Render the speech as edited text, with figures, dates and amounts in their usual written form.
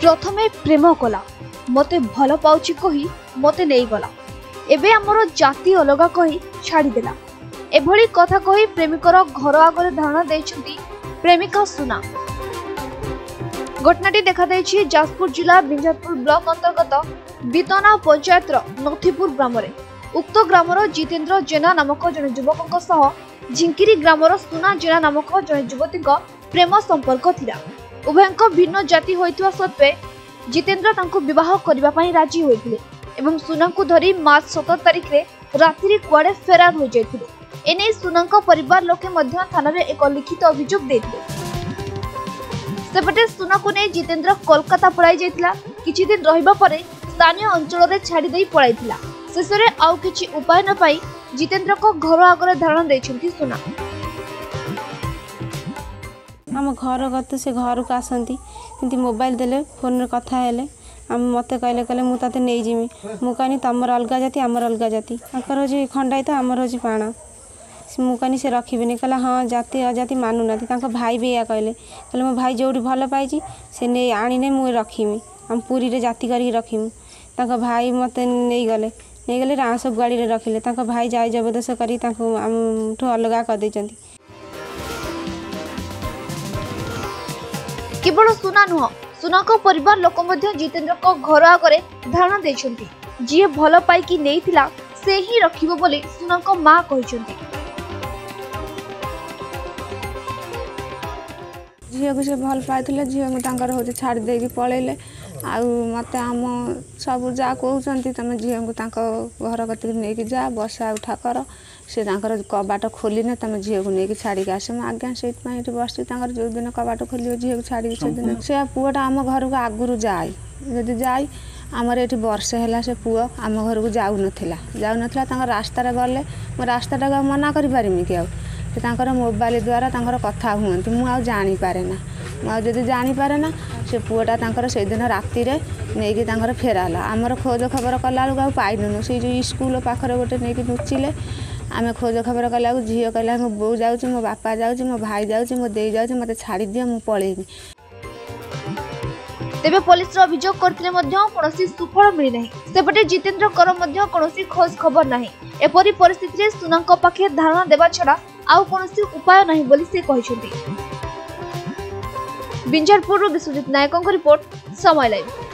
प्रथमे प्रेम कला मते भल पाउची कही मते नहीं गला एबे हमर जाति अलगा कही छाड़ी देला एभली कथा कही प्रेमिकर घर आगे धारणा देछंती प्रेमिका सुना। घटनाटी देखा देछि जाजपुर जिला बिंजारपुर ब्लॉक अंतर्गत बीतना पंचायत नथीपुर ग्राम रे। उक्त ग्रामर जितेंद्र जेना नामक जने युवक सह झिंकिरी ग्रामर सुना जेना नामक जने युवती प्रेम संपर्क थिला। उभयंक भिन्न जाति होइतवा सत्वे जितेंद्र तांको विवाह करबा पई राजी होइथिले एवं सुना को धरी मार्च 17 तारिख रे रात्रि कुआडे फेरार हो जायथिले। एने सुनांक परिवार लोके मध्य थाना रे एक लिखित अभियोग देथिले। सेपटे सुना को नै जितेंद्र कोलकाता पळाई जायथिला। किछि दिन रहिबा परे स्थानीय अंचल रे छाडी देई पळाइथिला। शेषरे आउ किछि उपाय न पाई जितेंद्र को घर आगरे धारण देछंती सुना। आम घर गत से घर को आसती एमती मोबाइल देले फोन रे कथा हेले मत कहले मुझे नहीं जिमी मु कहनी तुम अलग जाति आमर अलग जाति आकर हूँ खंडायत आमर हूँ पाण मु कहनी से रखिबेनि कहला हाँ जाति अजाति मानु ना भाई भी या कहले मो भाई जो भल पाई से नहीं आने मुझे रखीमी आम पुरी रे जाति करके रखीमु भाई मत नहीं गले राँस गाड़ी रे रखिले भाई जाय जबरदस्त करी अलग कर देचंती। केवल सुना नुह सुना को परिवार लोक मध्य जितेंद्र को घर आगे धारणा देछंती जी भल पाई कि नेइथिला से ही रखिबो बोली सुना को मां कहिसंती। झील को से भल पाई झील को हूँ छाड़ दे पलैले आउ मत आम सब जा कहते तुम झील को घर कत नहीं जा बसा उठा कर से कबाट खोलने तुम झील को लेकिन छाड़ी आस आज्ञा से बस जो दिन कबाट खोल झील को छाड़ी से दिन से पुआटा आम घर को आगुरी जाए जदि जाए आमर ये वर्षे है से पुआ आम घर को जाऊन रास्तार गले मो रास्ता मना करें कि आर मोबाइल द्वारा कथा हूँ मुझे जानीपे ना मुझे जानीपे ना से पुआटा से दिन राति नहीं फेराला आमर खोज खबर कला बेलू पाइलुनु से जो स्कूल पाखे गोटे नहीं लुचिले आम खोज खबर कला झील कहला मो बो जाऊँ मो बापा जाऊँ मो भाई जाऊँ मो दे जाऊँ मत छाड़ी दियो मु पलैबी। तेबे पुलिस अभियोग करथिले मध्य कोनोसी सुफल मिली नाही। सेपटे जितेंद्र कर मध्य कोनोसी खोज खबर नाही। एपरि परिस्थिति रे सुनांक पाखे धारणा देबा छडा आउ कोनोसी उपाय नाही बोली से कहिसथि। बिंजारपुर विश्वजित नायकଙ୍କ रिपोर्ट समय लाइव।